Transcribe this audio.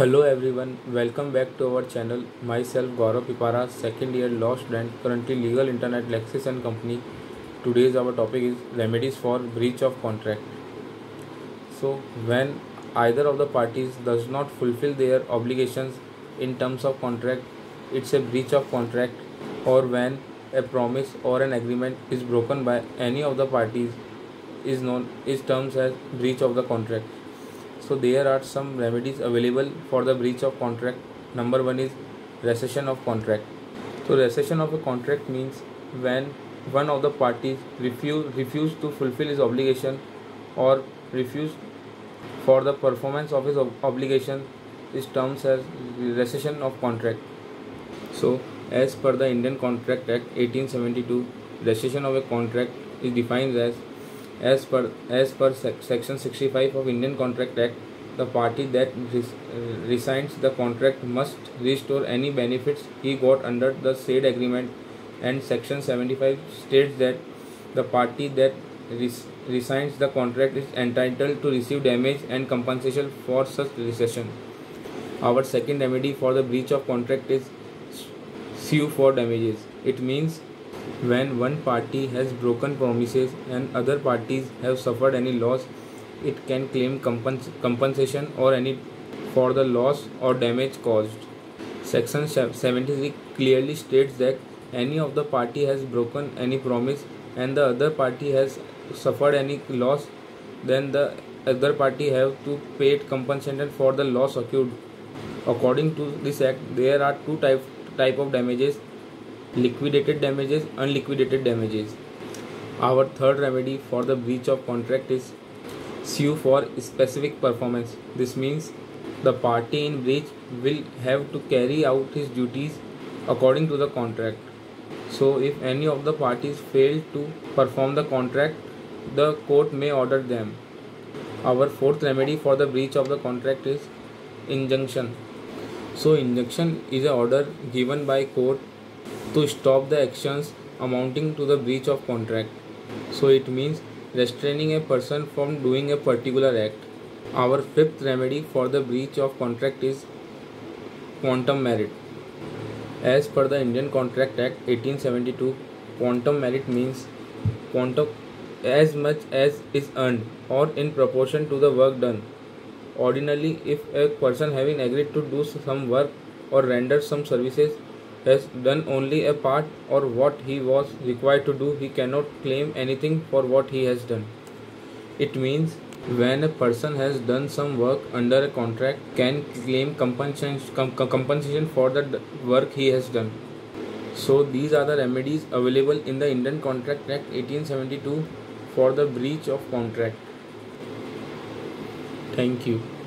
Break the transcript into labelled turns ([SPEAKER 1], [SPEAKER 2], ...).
[SPEAKER 1] Hello everyone, welcome back to our channel. Myself Gaurav Pipara, second year law student, currently legal intern at Lexis and Company. Today's our topic is remedies for breach of contract. So when either of the parties does not fulfill their obligations in terms of contract, it's a breach of contract. Or when a promise or an agreement is broken by any of the parties is terms as breach of the contract. So there are some remedies available for the breach of contract. Number one is rescission of contract. So rescission of a contract means when one of the parties refuse to fulfill his obligation or refuse for the performance of his obligation is terms as rescission of contract. So as per the Indian Contract Act 1872, rescission of a contract is defined as per section 65 of Indian Contract Act. The party that rescinds the contract must restore any benefits he got under the said agreement, and section 75 states that the party that rescinds the contract is entitled to receive damage and compensation for such rescission. Our second remedy for the breach of contract is sue for damages. It means when one party has broken promises and other parties have suffered any loss, it can claim compensation or any for the loss or damage caused. Section 73 clearly states that any of the party has broken any promise and the other party has suffered any loss, then the other party have to pay compensation for the loss occurred. According to this act, there are two type of damages: liquidated damages, unliquidated damages. Our third remedy for the breach of contract is sue for specific performance. This means the party in breach will have to carry out his duties according to the contract. So if any of the parties fail to perform the contract, the court may order them. Our fourth remedy for the breach of the contract is injunction. So injunction is an order given by court to stop the actions amounting to the breach of contract. So it means restraining a person from doing a particular act. Our fifth remedy for the breach of contract is quantum merit. As per the Indian Contract Act 1872, quantum merit means quantum as much as is earned or in proportion to the work done. Ordinarily, if a person having agreed to do some work or render some services has done only a part or what he was required to do, he cannot claim anything for what he has done. It means when a person has done some work under a contract, can claim compensation for the work he has done. So these are the remedies available in the Indian Contract Act 1872 for the breach of contract. Thank you.